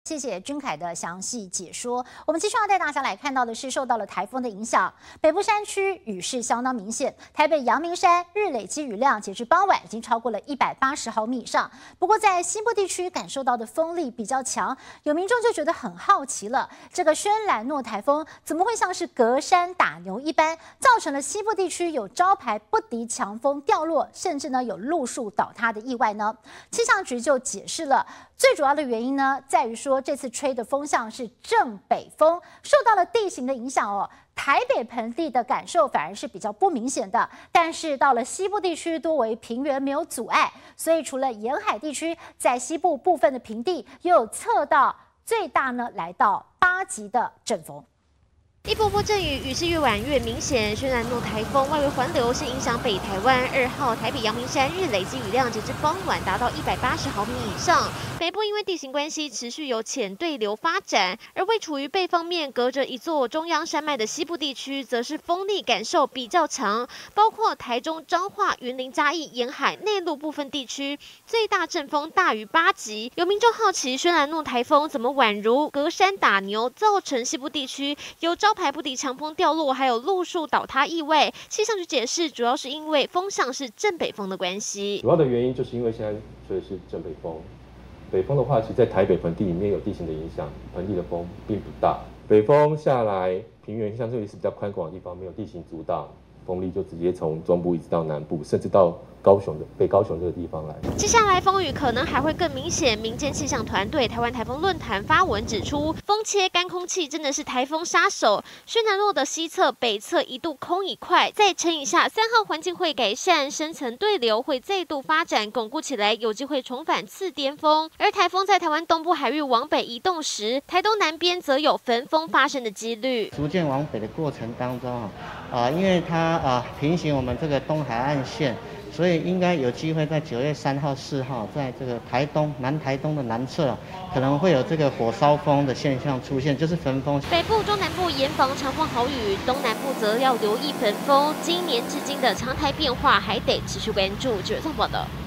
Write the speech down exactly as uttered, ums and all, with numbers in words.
谢谢君凯的详细解说。我们继续要带大家来看到的是，受到了台风的影响，北部山区雨势相当明显。台北阳明山日累积雨量，截至傍晚已经超过了一百八十毫米以上。不过，在西部地区感受到的风力比较强，有民众就觉得很好奇了：这个轩岚诺台风怎么会像是隔山打牛一般，造成了西部地区有招牌不敌强风掉落，甚至呢有路树倒塌的意外呢？气象局就解释了，最主要的原因呢，在于说。这次吹的风向是正北风，受到了地形的影响哦。台北盆地的感受反而是比较不明显的，但是到了西部地区多为平原，没有阻碍，所以除了沿海地区，在西部部分的平地又有测到最大呢来到八级的阵风。 一波波阵雨，雨势越晚越明显。轩岚诺台风外围环流是影响北台湾。二号台北阳明山日累积雨量截至傍晚达到一百八十毫米以上。北部因为地形关系，持续有浅对流发展，而位处于背方面隔着一座中央山脉的西部地区，则是风力感受比较强，包括台中、彰化、云林、嘉义沿海内陆部分地区，最大阵风大于八级。有民众好奇，轩岚诺台风怎么宛如隔山打牛，造成西部地区有招牌不敌强风掉落，还有路树倒塌意外。气象局解释，主要是因为风向是正北风的关系。 主要的原因就是因为现在吹的是正北风，北风的话，其实在台北盆地里面有地形的影响，盆地的风并不大。北风下来，平原相对于是比较宽广的地方，没有地形阻挡，风力就直接从中部一直到南部，甚至到高雄的北高雄这个地方来。 接下来风雨可能还会更明显。民间气象团队台湾台风论坛发文指出，风切干空气真的是台风杀手。轩岚诺的西侧、北侧一度空一块，再撑一下，三号环境会改善，深层对流会再度发展巩固起来，有机会重返次巅峰。而台风在台湾东部海域往北移动时，台东南边则有焚风发生的几率。 逐渐往北的过程当中啊，啊、呃，因为它啊、呃、平行我们这个东海岸线。所以应该有机会在九月三号、四号，在这个台东、南台东的南侧，可能会有这个火烧风的现象出现，就是焚风。 北部、中南部严防长风豪雨，东南部则要留意焚风。今年至今的常态变化还得持续关注。九月三报道。